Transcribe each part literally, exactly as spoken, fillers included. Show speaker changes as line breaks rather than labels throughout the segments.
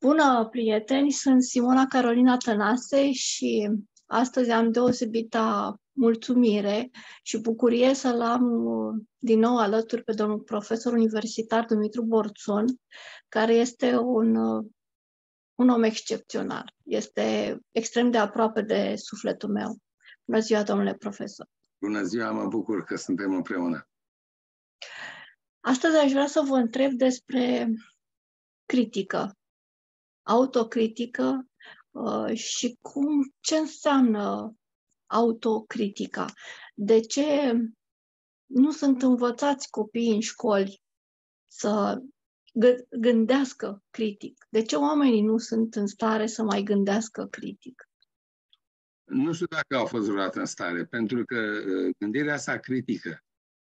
Bună, prieteni! Sunt Simona Carolina Tănase și astăzi am deosebită mulțumire și bucurie să-l am din nou alături pe domnul profesor universitar Dumitru Borțun, care este un, un om excepțional. Este extrem de aproape de sufletul meu. Bună ziua, domnule profesor!
Bună ziua, mă bucur că suntem împreună.
Astăzi aș vrea să vă întreb despre critică, autocritică uh, și cum, ce înseamnă autocritica. De ce nu sunt învățați copiii în școli să gândească critic? De ce oamenii nu sunt în stare să mai gândească critic?
Nu știu dacă au fost vreodată în stare, pentru că gândirea asta critică,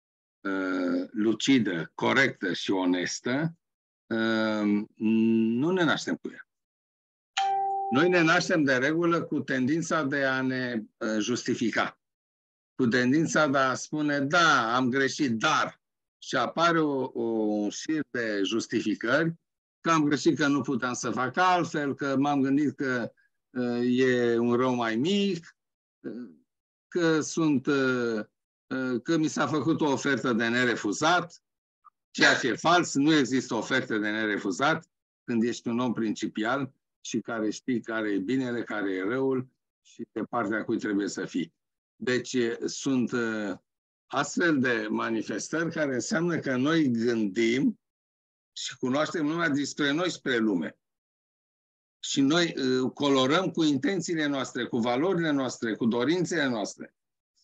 lucidă, corectă și onestă, nu ne naștem cu ea. Noi ne naștem de regulă cu tendința de a ne justifica, cu tendința de a spune, da, am greșit, dar, și apare o, o șir de justificări, că am greșit, că nu puteam să fac altfel, că m-am gândit că uh, e un rău mai mic, uh, că sunt, uh, că mi s-a făcut o ofertă de nerefuzat, ceea ce e fals, nu există oferte de nerefuzat când ești un om principial și care știi care e binele, care e răul și de partea cui trebuie să fii. Deci sunt uh, astfel de manifestări care înseamnă că noi gândim și cunoaștem lumea despre noi spre lume. Și noi uh, colorăm cu intențiile noastre, cu valorile noastre, cu dorințele noastre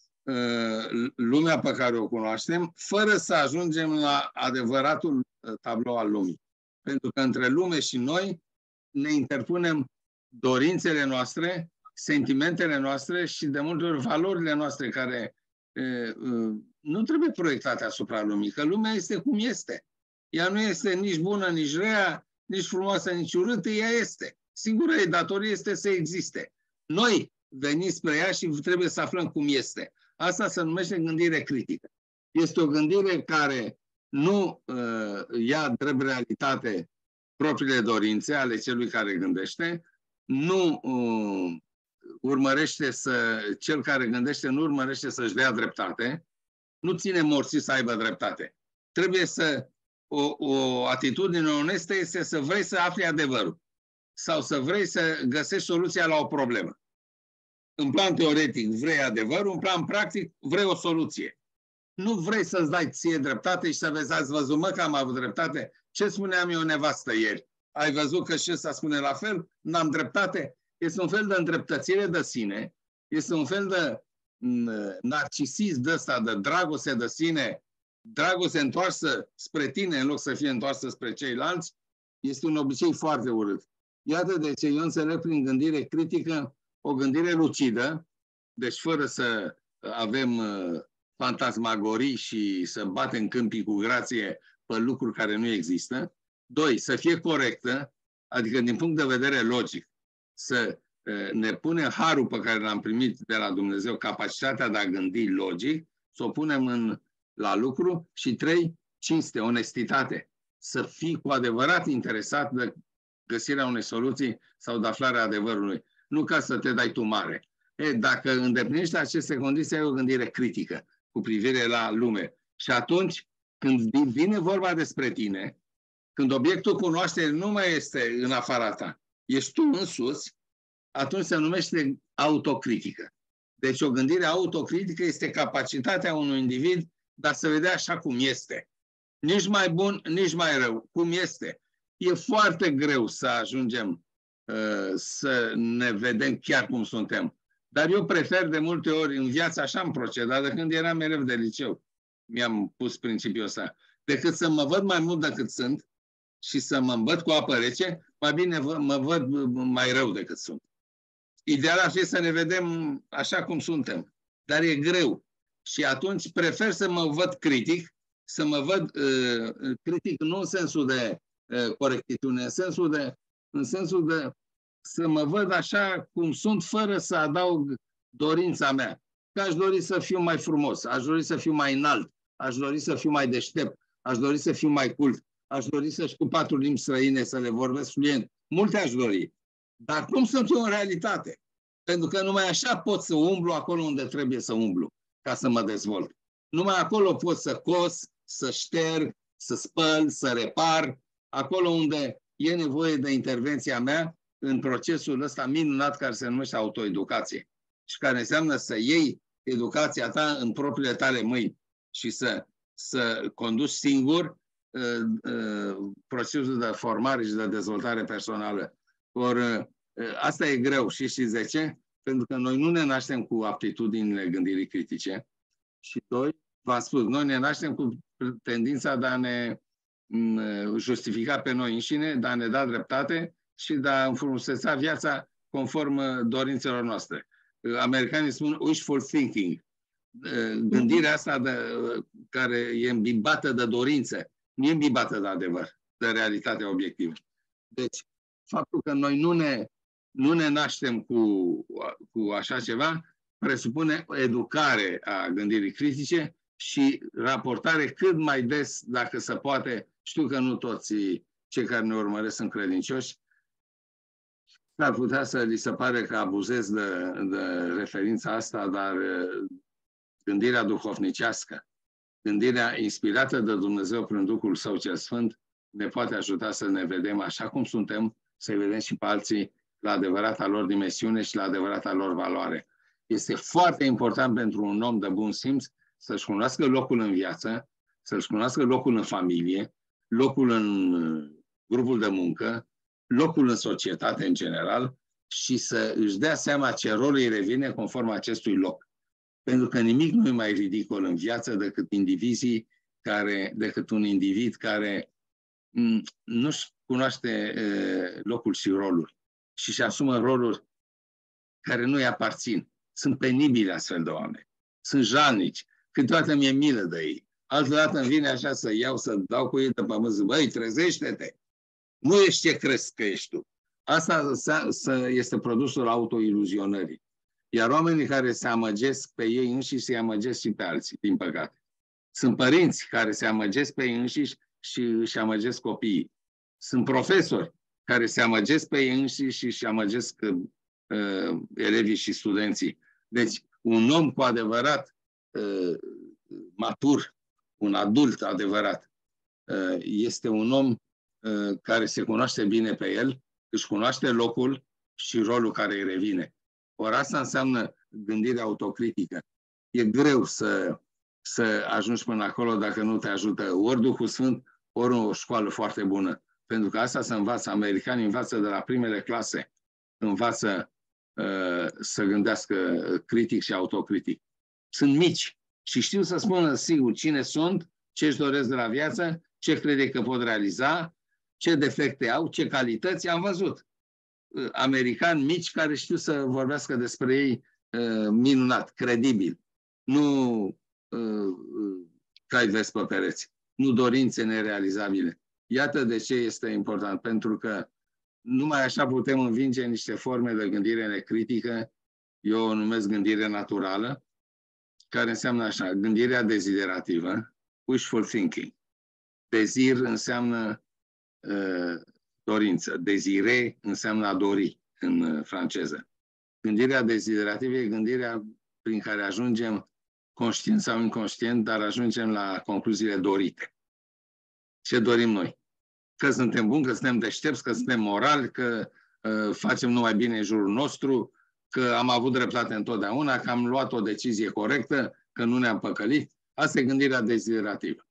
uh, lumea pe care o cunoaștem, fără să ajungem la adevăratul uh, tablou al lumii. Pentru că între lume și noi ne interpunem dorințele noastre, sentimentele noastre și de multe ori valorile noastre care e, e, nu trebuie proiectate asupra lumii, că lumea este cum este. Ea nu este nici bună, nici rea, nici frumoasă, nici urâtă, ea este. Singura ei datorie este să existe. Noi venim spre ea și trebuie să aflăm cum este. Asta se numește gândire critică. Este o gândire care nu uh, ia drept realitate propriile dorințe ale celui care gândește, nu uh, urmărește să, cel care gândește nu urmărește să-și dea dreptate, nu ține morții să aibă dreptate. Trebuie să, o, o atitudine onestă este să vrei să afli adevărul sau să vrei să găsești soluția la o problemă. În plan teoretic vrei adevărul, în plan practic vrei o soluție. Nu vrei să-ți dai ție dreptate și să vezi, ați văzut, mă, că am avut dreptate? Ce spuneam eu nevastă ieri? Ai văzut că și ăsta spune la fel? N-am dreptate? Este un fel de îndreptățire de sine, este un fel de narcisism de ăsta, de dragoste de sine, dragoste întoarsă spre tine în loc să fie întoarsă spre ceilalți, este un obicei foarte urât. Iată de ce eu înțeleg prin gândire critică o gândire lucidă, deci fără să avem fantasmagorii și să batem câmpii cu grație pe lucruri care nu există. Doi, să fie corectă, adică din punct de vedere logic, să ne punem harul pe care l-am primit de la Dumnezeu, capacitatea de a gândi logic, să o punem în, la lucru. Și trei, cinste, onestitate, să fii cu adevărat interesat de găsirea unei soluții sau de aflarea adevărului, nu ca să te dai tu mare. E, dacă îndeplinești aceste condiții, ai o gândire critică cu privire la lume. Și atunci, când vine vorba despre tine, când obiectul cunoașterii nu mai este în afara ta, ești tu însuți, atunci se numește autocritică. Deci o gândire autocritică este capacitatea unui individ de a se vedea așa cum este. Nici mai bun, nici mai rău. Cum este. E foarte greu să ajungem uh, să ne vedem chiar cum suntem. Dar eu prefer de multe ori în viață, așa am procedat, de când eram elev de liceu. Mi-am pus principiul ăsta. Decât să mă văd mai mult decât sunt și să mă îmbăt cu apă rece, mai bine mă văd mai rău decât sunt. Ideal ar fi să ne vedem așa cum suntem. Dar e greu. Și atunci prefer să mă văd critic, să mă văd uh, critic nu în sensul de uh, corectitudine, în sensul de, în sensul de să mă văd așa cum sunt, fără să adaug dorința mea. Că aș dori să fiu mai frumos, aș dori să fiu mai înalt, aș dori să fiu mai deștept, aș dori să fiu mai cult, aș dori să știu patru limbi străine, să le vorbesc fluent, multe aș dori. Dar cum sunt eu în realitate? Pentru că numai așa pot să umblu acolo unde trebuie să umblu, ca să mă dezvolt. Numai acolo pot să cos, să șterg, să spăl, să repar, acolo unde e nevoie de intervenția mea în procesul ăsta minunat care se numește autoeducație și care înseamnă să iei educația ta în propriile tale mâini și să, să conduci singur uh, uh, procesul de formare și de dezvoltare personală. Or, uh, asta e greu și știți de ce? Pentru că noi nu ne naștem cu aptitudinile gândirii critice și doi, v-am spus, noi ne naștem cu tendința de a ne justifica pe noi înșine, de a ne da dreptate și de a înfrumuseța viața conform dorințelor noastre. Americanii spun wishful thinking. Gândirea asta de, care e îmbibată de dorințe, nu e îmbibată de adevăr, de realitate obiectivă. Deci, faptul că noi nu ne, nu ne naștem cu, cu așa ceva presupune educare a gândirii critice și raportare cât mai des, dacă se poate. Știu că nu toți cei care ne urmăresc sunt credincioși. Ar putea să li se pare că abuzez de, de referința asta, dar gândirea duhovnicească, gândirea inspirată de Dumnezeu prin Duhul Său cel Sfânt, ne poate ajuta să ne vedem așa cum suntem, să-i vedem și pe alții la adevărata lor dimensiune și la adevărata lor valoare. Este foarte important pentru un om de bun simț să-și cunoască locul în viață, să-și cunoască locul în familie, locul în grupul de muncă, locul în societate în general și să își dea seama ce rol îi revine conform acestui loc. Pentru că nimic nu e mai ridicol în viață decât indivizii care, decât un individ care nu-și cunoaște locul și rolul și își asumă roluri care nu-i aparțin. Sunt penibili astfel de oameni. Sunt jalnici. Câteodată mi-e milă de ei. Altădată îmi vine așa să iau, să dau cu ei de pământ, zic, băi, trezește-te! Nu ești ce crezi că ești tu. Asta este produsul autoiluzionării. Iar oamenii care se amăgesc pe ei înșiși se amăgesc și pe alții, din păcate. Sunt părinți care se amăgesc pe ei înșiși și își amăgesc copiii. Sunt profesori care se amăgesc pe ei înșiși și își amăgesc uh, elevii și studenții. Deci, un om cu adevărat uh, matur, un adult adevărat, uh, este un om uh, care se cunoaște bine pe el, își cunoaște locul și rolul care îi revine. Ori asta înseamnă gândirea autocritică. E greu să, să ajungi până acolo dacă nu te ajută ori Duhul Sfânt, ori o școală foarte bună. Pentru că asta se învață, americanii învață de la primele clase, învață uh, să gândească critic și autocritic. Sunt mici și știu să spună sigur cine sunt, ce își doresc de la viață, ce crede că pot realiza, ce defecte au, ce calități. Am văzut uh, americani mici care știu să vorbească despre ei uh, minunat, credibil. Nu uh, cai vezi pe pereți, nu dorințe nerealizabile. Iată de ce este important, pentru că numai așa putem învinge niște forme de gândire necritică, eu o numesc gândire naturală, care înseamnă așa, gândirea deziderativă, wishful thinking. Dezir înseamnă uh, dorință, dezire înseamnă a dori în uh, franceză. Gândirea deziderativă e gândirea prin care ajungem, conștient sau inconștient, dar ajungem la concluziile dorite. Ce dorim noi? Că suntem buni, că suntem deștepți, că suntem morali, că uh, facem numai bine în jurul nostru, că am avut dreptate întotdeauna, că am luat o decizie corectă, că nu ne-am păcălit. Asta e gândirea deziderativă.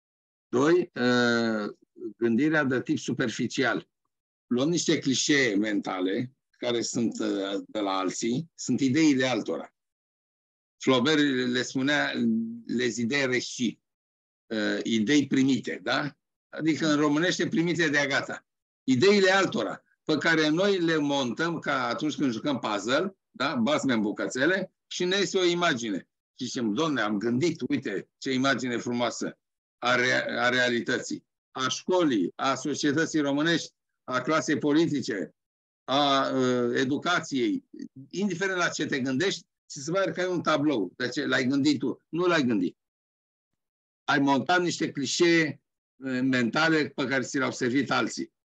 Doi, uh, gândirea de tip superficial. Luăm niște clișee mentale, care sunt uh, de la alții, sunt ideile altora. Flaubert le spunea les idei reçues, uh, idei primite, da? Adică în românește primite de-a gata. Ideile altora, pe care noi le montăm ca atunci când jucăm puzzle, da? Basme în bucățele și ne este o imagine. Și zicem, Doamne, am gândit, uite ce imagine frumoasă a, rea a realității, a școlii, a societății românești, a clasei politice, a uh, educației, indiferent la ce te gândești, ți se pare că ai un tablou. De ce l-ai gândit tu? Nu l-ai gândit. Ai montat niște clișee mentale pe care ți le-au servit alții.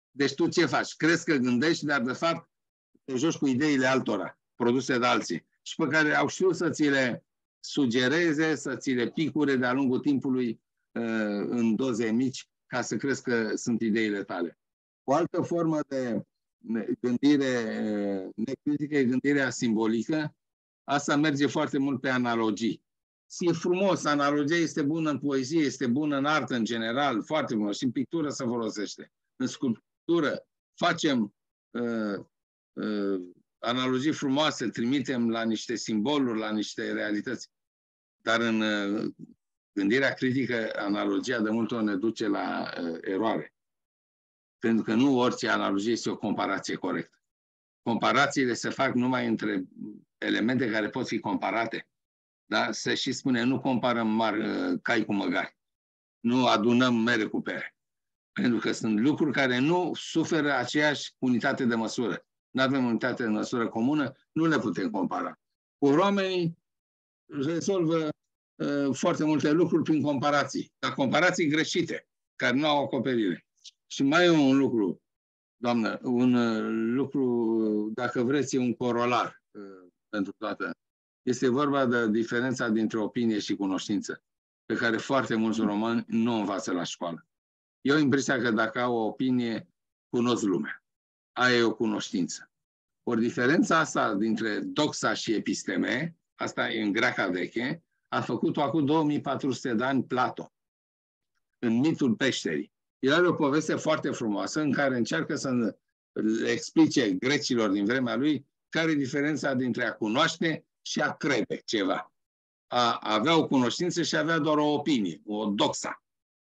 Deci tu ce faci? Crezi că gândești, dar de fapt te joci cu ideile altora, produse de alții, și pe care au știut să ți le sugereze, să ți le picure de-a lungul timpului în doze mici, ca să crezi că sunt ideile tale. O altă formă de gândire necritică e gândirea simbolică. Asta merge foarte mult pe analogii. E frumos, analogia este bună în poezie, este bună în artă în general, foarte bună, și în pictură se folosește. În sculptură facem uh, uh, analogii frumoase, trimitem la niște simboluri, la niște realități. Dar în uh, gândirea critică, analogia de multe ori ne duce la uh, eroare. Pentru că nu orice analogie este o comparație corectă. Comparațiile se fac numai între elemente care pot fi comparate. Da? Se și spune, nu comparăm mari, cai cu măgari. Nu adunăm mere cu pere. Pentru că sunt lucruri care nu suferă aceeași unitate de măsură. Nu avem unitate de măsură comună, nu le putem compara. Cu oamenii rezolvă uh, foarte multe lucruri prin comparații. Dar comparații greșite, care nu au acoperire. Și mai e un lucru, doamnă, un uh, lucru, dacă vreți, e un corolar uh, pentru toată. Este vorba de diferența dintre opinie și cunoștință, pe care foarte mulți români nu o învață la școală. Eu am impresia că dacă au o opinie, cunosc lumea. Aia e o cunoștință. Ori diferența asta dintre doxa și episteme, asta e în greaca veche, a făcut-o acum două mii patru sute de ani Plato, în mitul peșterii. El are o poveste foarte frumoasă în care încearcă să le explice grecilor din vremea lui care e diferența dintre a cunoaște și a crede ceva. A avea o cunoștință și avea doar o opinie, o doxa.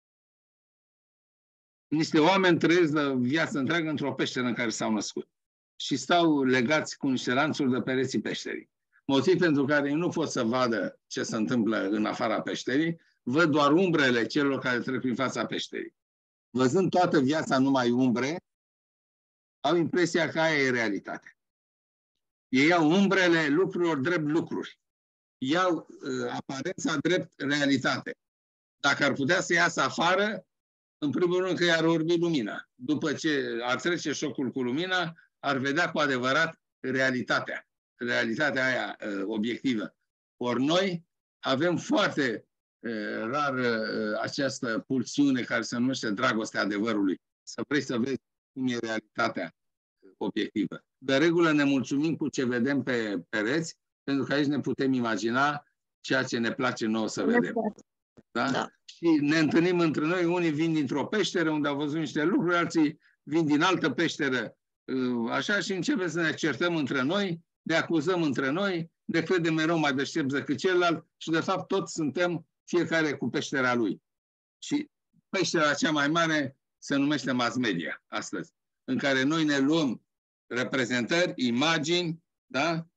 Niște oameni trăiesc de viață întreagă într-o peșteră în care s-au născut și stau legați cu niște lanțuri de pereții peșterii. Motiv pentru care ei nu pot să vadă ce se întâmplă în afara peșterii, văd doar umbrele celor care trec prin fața peșterii. Văzând toată viața numai umbre, au impresia că aia e realitatea. Ei iau umbrele lucrurilor drept lucruri. Iau uh, aparența drept realitate. Dacă ar putea să iasă afară, în primul rând că i-ar orbi lumina. După ce ar trece șocul cu lumina, ar vedea cu adevărat realitatea. Realitatea aia uh, obiectivă. Ori noi avem foarte uh, rar uh, această pulsiune care se numește dragostea adevărului. Să vrei să vezi cum e realitatea obiectivă. De regulă ne mulțumim cu ce vedem pe pereți, pentru că aici ne putem imagina ceea ce ne place nouă să vedem. Da? Da. Și ne întâlnim între noi, unii vin dintr-o peșteră unde au văzut niște lucruri, alții vin din altă peșteră, așa, și începem să ne certăm între noi, ne acuzăm între noi, ne credem mereu mai deștepți decât celălalt și de fapt toți suntem fiecare cu peștera lui. Și peștera cea mai mare se numește mass media astăzi, în care noi ne luăm reprezentări, imagini, da?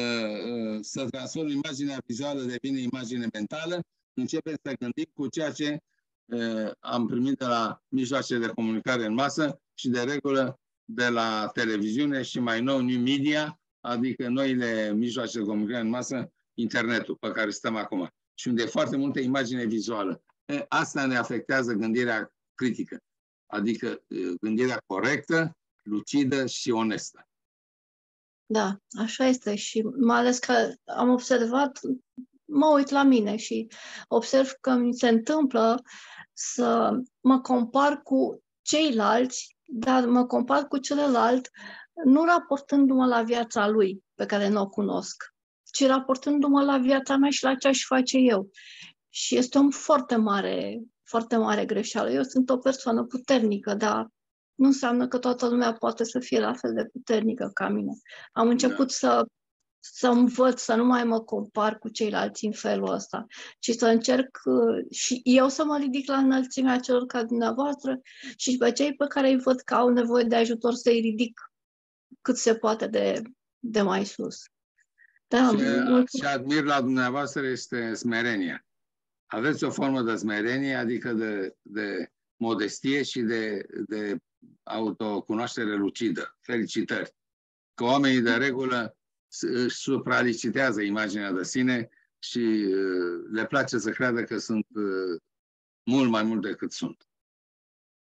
Să transformăm imaginea vizuală, devine imagine mentală, începem să gândim cu ceea ce am primit de la mijloace de comunicare în masă și de regulă de la televiziune și mai nou new media, adică noile mijloace de comunicare în masă, internetul pe care stăm acum și unde e foarte multă imagine vizuală. Asta ne afectează gândirea critică, adică gândirea corectă, lucidă și onestă.
Da, așa este și mai ales că am observat, mă uit la mine și observ că mi se întâmplă să mă compar cu ceilalți, dar mă compar cu celălalt nu raportându-mă la viața lui pe care nu o cunosc, ci raportându-mă la viața mea și la ce aș face eu. Și este o foarte mare, foarte mare greșeală. Eu sunt o persoană puternică, dar nu înseamnă că toată lumea poate să fie la fel de puternică ca mine. Am început da. să, să învăț să nu mai mă compar cu ceilalți în felul ăsta, ci să încerc uh, și eu să mă ridic la înălțimea celor ca dumneavoastră și pe cei pe care îi văd că au nevoie de ajutor să-i ridic cât se poate de, de mai sus. Da,
ce, ce admir la dumneavoastră este smerenia. Aveți o formă de smerenie, adică de, de modestie și de, de autocunoaștere lucidă. Felicitări! Că oamenii de regulă își supralicitează imaginea de sine și le place să creadă că sunt mult mai mult decât sunt.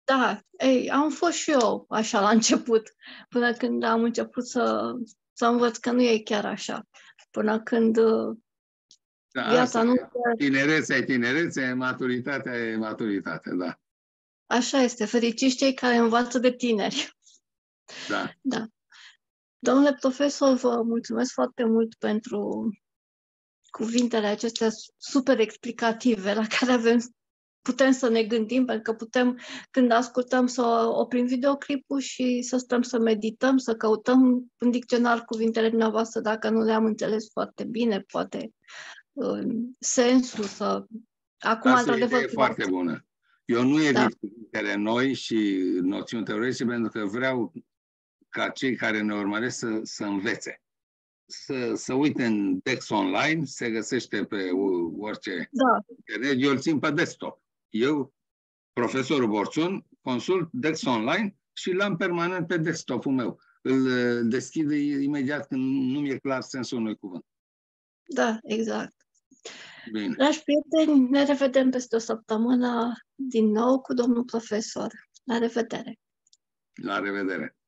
Da, ei, am fost și eu așa la început, până când am început să, să învăț că nu e chiar așa. Până când uh,
Da,
viața
asta
nu...
e. Tinerețea e tinerețe, maturitatea e maturitate, da.
Așa este, fericiți cei care învață de tineri.
Da.
Da. Domnule profesor, vă mulțumesc foarte mult pentru cuvintele acestea super explicative la care avem, putem să ne gândim, pentru că putem, când ascultăm, să oprim videoclipul și să stăm să medităm, să căutăm în dicționar cuvintele dumneavoastră dacă nu le-am înțeles foarte bine, poate uh, sensul să... Acum,
Asta e o
într-adevăr,
idee foarte bună. Eu nu evit
da.
cuvintele noi și noțiuni teoretice pentru că vreau ca cei care ne urmăresc să, să învețe. Să, să uite în Dex Online, se găsește pe orice
Da.
internet. Eu îl țin pe desktop. Eu, profesorul Borțun, consult Dex Online și l-am permanent pe desktopul meu. Îl deschid imediat când nu mi-e clar sensul unui cuvânt.
Da, exact.
Bine.
Dragi prieteni, ne revedem peste o săptămână din nou cu domnul profesor. La revedere!
La revedere!